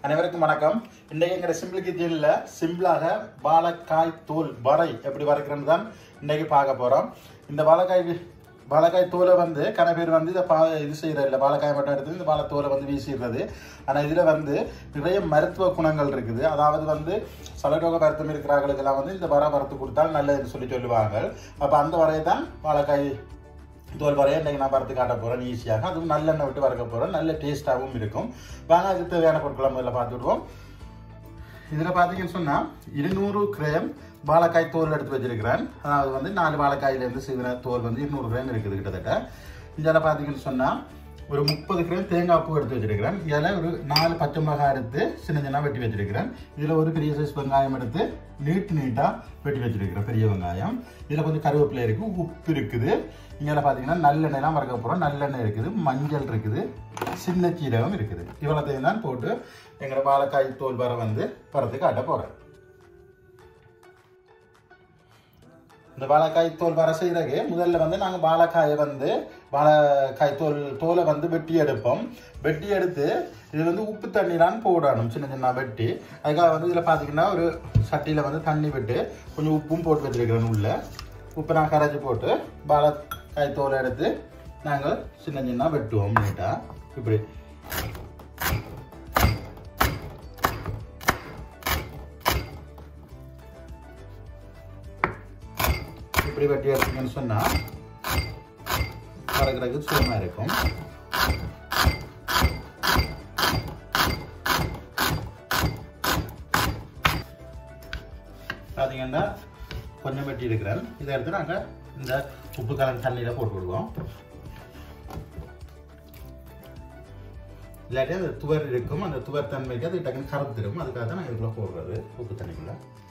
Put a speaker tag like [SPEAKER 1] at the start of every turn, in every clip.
[SPEAKER 1] அனைவருக்கும் வணக்கம். இன்றைக்கு எங்கட சிம்பிள் கிச்சன்ல சிம்பிளாக வாழைக்காய் தோல் வரை எப்படி வரைக்கிறது தான் இன்றைக்கு பார்க்க போறோம். இந்த வாழைக்காய் தோலை வந்து கன பேர் வந்து இது செய்யறது இல்லை, வாழைக்காய் மட்டும் எடுத்து இந்த வாழைத்தோலை வந்து வீசிடுறது. ஆனால் இதில் வந்து நிறைய மருத்துவ குணங்கள் இருக்குது. அதாவது வந்து சலரோக வருத்தம் இருக்கிறவர்களுக்கெல்லாம் வந்து இந்த வரை வறுத்து கொடுத்தால் நல்லதுன்னு சொல்லுவாங்க. அப்போ அந்த வரையை தான் வாழைக்காய் தோல் வரையை இன்றைக்கு நான் வறுத்து காட்ட போகிறேன் ஈஸியாக. அதுவும் நல்லெண்ணெய் விட்டு வறுக்க போகிறேன், நல்ல டேஸ்ட்டாகவும் இருக்கும். வாங்க அதுக்கு தேவையான பொருட்களை முதல்ல பார்த்துடுவோம். இதில் பார்த்தீங்கன்னு சொன்னால் 200 கிராம் வாழைக்காய் தோல் எடுத்து வச்சிருக்கிறேன். அதாவது வந்து 4 வாழைக்காயிலேருந்து செய்கிற தோல் வந்து 200 கிராம் இருக்குது கிட்டத்தட்ட. இதில் பார்த்தீங்கன்னு சொன்னால் ஒரு 30 கிராம் தேங்காய் பூ எடுத்து வச்சிருக்கிறேன். இதில் ஒரு 4 பச்சை மிளகாய் எடுத்து சின்ன சின்ன வெட்டி வச்சிருக்கிறேன். இதில் ஒரு பெரிய சைஸ் வெங்காயம் எடுத்து நீட்டாக வெட்டி வச்சிருக்கிறேன், பெரிய வெங்காயம். இதில் கொஞ்சம் கருவேப்பிலை இருக்குது, உப்பு இருக்குது. இங்கே பார்த்தீங்கன்னா நல்லெண்ணெய்லாம் வறுக்க போகிறோம். நல்லெண்ணெய் இருக்குது, மஞ்சள் இருக்குது, சின்ன சீரகம் இருக்குது. இவ்வளோத்தையும் தான் போட்டு எங்களோட வாழைக்காய் தோல் வரை வந்து பறத்து காட்ட போகிறேன். இந்த வாழைக்காய் தோல் வரை செய்கிறக்கு முதல்ல வந்து நாங்கள் வாழைக்காய் தோலை வந்து வெட்டி எடுப்போம். வெட்டி எடுத்து இது வந்து உப்பு தண்ணிலாம் போடணும், சின்ன சின்ன வெட்டி. அதுக்காக வந்து இதில் பார்த்தீங்கன்னா ஒரு சட்டியில் வந்து தண்ணி விட்டு கொஞ்சம் உப்பும் போட்டு வச்சிருக்கிறேன். உள்ள உப்பு நான் கரைச்சி போட்டு வாழைக்காய் தோலை எடுத்து நாங்கள் சின்ன சின்ன வெட்டுவோம் நீட்டாக. இப்படி இப்படி வெட்டி எடுத்தீங்கன்னு சொன்னால் வறுக்கிறதுக்கு சுலமாக இருக்கும். பார்த்தீங்கன்னா கொஞ்சம் வெட்டி இருக்கிறேன். இதை எடுத்து நாங்கள் இந்த உப்பு கலந்த தண்ணியில் போட்டு விடுவோம். இல்லாட்டி அந்த துவர் இருக்கும், அந்த துவர் தன்மைக்கு அது டக்குன்னு கருத்துரும். அதுக்காக தான் நாங்கள் இதுக்குள்ளே போடுறது, உப்பு தண்ணிக்குள்ள.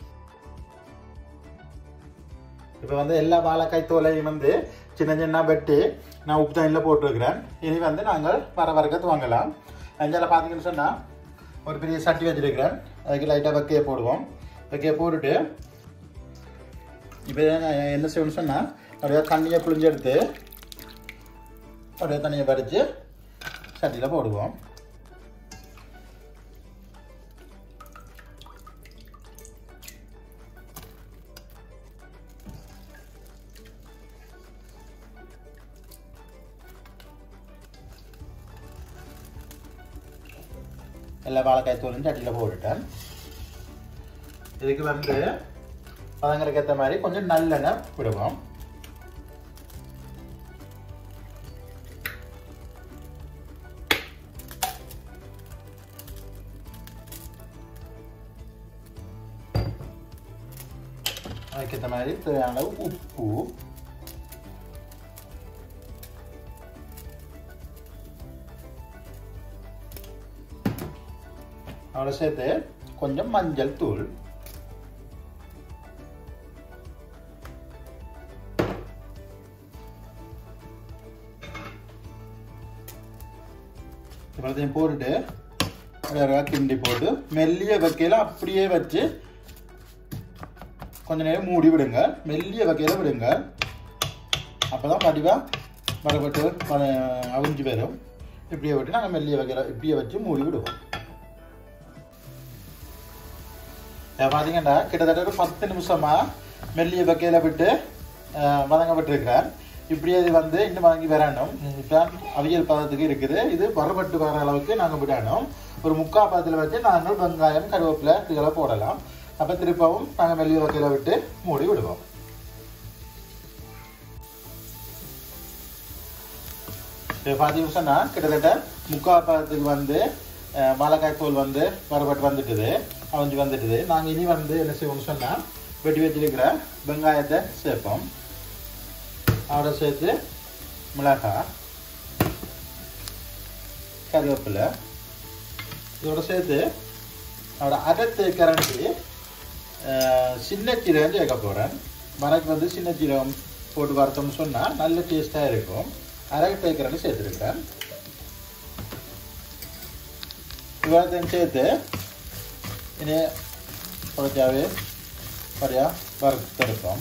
[SPEAKER 1] இப்போ வந்து எல்லா வாழைக்காய் தோலையும் வந்து சின்ன சின்ன வெட்டி நான் உப்பு தண்ணியில் போட்டுருக்கிறேன். இனி வந்து நாங்கள் வறுக்க துவங்கலாம். அஞ்சால பார்த்தீங்கன்னு சொன்னால் ஒரு பெரிய சட்டி வச்சுருக்கிறேன். அதுக்கு லைட்டாக வெக்கையை போடுவோம். வெக்கையை போட்டுட்டு இப்போ என்ன செய்யணும்னு சொன்னால் அப்படியே தண்ணியை புழிஞ்சு எடுத்து அப்படியே தண்ணியை பறித்து சட்டியில் போடுவோம். எல்லா வாழைக்காய் தோலும் சட்டியில் போட்டுட்டேன். இதுக்கு வந்து பதங்கறக்கு ஏற்ற மாதிரி கொஞ்சம் நல்லெண்ணெய் விடுவோம். அதுக்கேற்ற மாதிரி தேவையான அளவு உப்பு, அதோட சேர்த்து கொஞ்சம் மஞ்சள் தூள், இவ்வளோத்தையும் போட்டுட்டு கிண்டி போட்டு மெல்லிய வைக்கையில் அப்படியே வச்சு கொஞ்ச நேரம் மூடி விடுங்க. மெல்லிய வைக்கையில் விடுங்க, அப்போதான் வடிவாக வடப்பட்டு அவிஞ்சு வரும். இப்படியே விட்டு நாங்கள் மெல்லிய வைக்கையில் இப்படியே வச்சு மூடி விடுவோம். பார்த்தீங்கன்னா கிட்டத்தட்ட ஒரு 10 நிமிஷமாக மெல்லிய வைக்கையில் விட்டு வதங்கப்பட்டிருக்கிறேன். இப்படியே இது வந்து இன்னும் வாங்கி வரணும். இப்போ அவியல் பதத்துக்கு இருக்குது. இது வறுபட்டு வர அளவுக்கு நாங்கள் விடணும். ஒரு 3/4 பதத்தில் வச்சு நாங்கள் வெங்காயம், கருவேப்பிலை இதுகளை போடலாம். அப்போ திருப்பவும் நாங்கள் மெல்லிய வைக்கையில் விட்டு மூடி விடுவோம். இப்போ பார்த்தீங்கன்னு சொன்னால் கிட்டத்தட்ட 3/4 பதத்துக்கு வந்து வாழைக்காய் தோல் வந்து வறுபட்டு வந்துட்டுது, அவிஞ்சு வந்துட்டுது. நாங்கள் இனி வந்து என்ன செய்வோம்னு சொன்னால் வெட்டி வச்சிருக்கிற வெங்காயத்தை சேர்ப்போம். அதோட சேர்த்து மிளகாய், கருவேப்பிலை, இதோட சேர்த்து அதோட அரை தேக்கரண்டி சின்ன சீரகம் சேர்க்க போகிறேன். மரக்கு வந்து சின்ன சீரகம் போட்டு வறுத்தோம்னு சொன்னால் நல்ல டேஸ்ட்டாக இருக்கும். அரை தேக்கரண்டி சேர்த்துருக்கிறேன். இவ்வளோத்தையும் சேர்த்து இனி குறைச்சாவே சரியாக வறுத்தெடுப்போம்.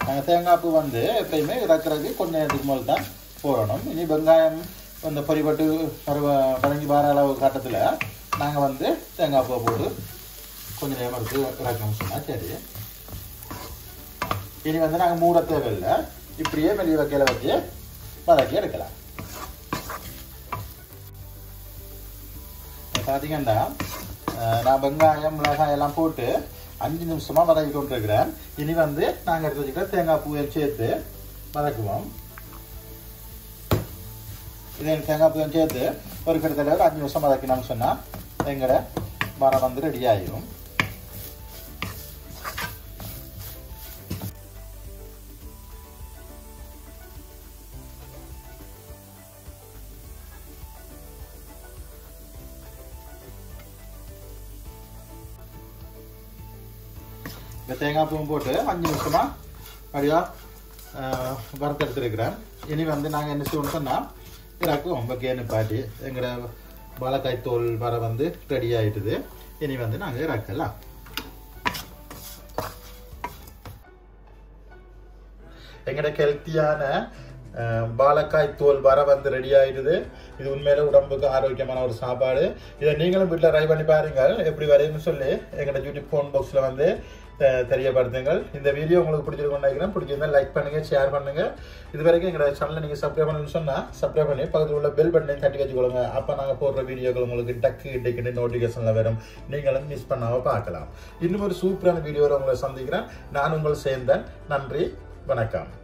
[SPEAKER 1] நாங்கள் தேங்காய் பூ வந்து எப்பயுமே இறக்குறதுக்கு கொஞ்சம் நேரத்துக்கு மேலே தான் போடணும். இனி வெங்காயம் அந்த பொரிப்பட்டு பரங்கி வார அளவு காட்டத்தில் நாங்கள் வந்து தேங்காய் பூவை போட்டு கொஞ்சம் நேரம் எடுத்து இறக்கணும் சொன்னால் சரி. இனி வந்து நாங்கள் மூட தேவையில்லை, இப்படியே மெல்லிய வைக்கையில் வச்சு வதக்கி எடுக்கலாம். பார்த்தீங்கன்னா நான் வெங்காயம் மிளகாய் எல்லாம் போட்டு 5 நிமிஷமாக வதக்கி கொண்டிருக்கிறேன். இனி வந்து நாங்கள் எடுத்து வச்சுக்கிற தேங்காய் பூவை சேர்த்து வதக்குவோம். இதே தேங்காய் பூவை சேர்த்து ஒரு கிட்டத்தட்ட ஒரு 5 நிமிஷம் வதக்கினோம்னு சொன்னால் எங்களோட மரம் வந்து ரெடி ஆகிடும். இந்த தேங்காய் பூவும் போட்டு 5 நிமிஷமாக அப்படியாக வறுத்தெடுத்துருக்கிறேன். இனி வந்து நாங்கள் என்ன செய்வோம்னு சொன்னால் இறக்குவோம். கேனு பாட்டி எங்களோட வாழைக்காய் தோல் வர வந்து ரெடி ஆகிட்டுது. இனி வந்து நாங்கள் இறக்கலாம். எங்களோட ஹெல்த்தியான வாழைக்காய் தோல் வர வந்து ரெடி ஆகிடுது. இது உண்மையில உடம்புக்கு ஆரோக்கியமான ஒரு சாப்பாடு. இதை நீங்களும் வீட்டில் ட்ரை பண்ணி பாருங்கள் எப்படி வரையும்னு சொல்லி எங்களோட யூடியூப் ஃபோன் பாக்ஸில் வந்து தெரியப்படுத்துங்கள். இந்த வீடியோ உங்களுக்கு பிடிச்சிருக்கும்னு நினைக்கிறேன். பிடிச்சிருந்தா லைக் பண்ணுங்கள், ஷேர் பண்ணுங்கள். இது வரைக்கும் எங்களோட சேனலை நீங்கள் சப்ஸ்கிரைப் பண்ணணும்னு சொன்னால் சப்ஸ்கிரைப் பண்ணி பக்கத்தில் உள்ள பெல் பட்டனையும் தட்டி வச்சுக்கொள்ளுங்க. அப்போ நாங்கள் போடுற வீடியோக்கள் உங்களுக்கு டக்கு நோட்டிஃபிகேஷனில் வரும். நீங்களும் மிஸ் பண்ணாமல் பார்க்கலாம். இன்னும் ஒரு சூப்பரான வீடியோவில் உங்களை சந்திக்கிறேன். நான் உங்கள் சேந்தன். நன்றி, வணக்கம்.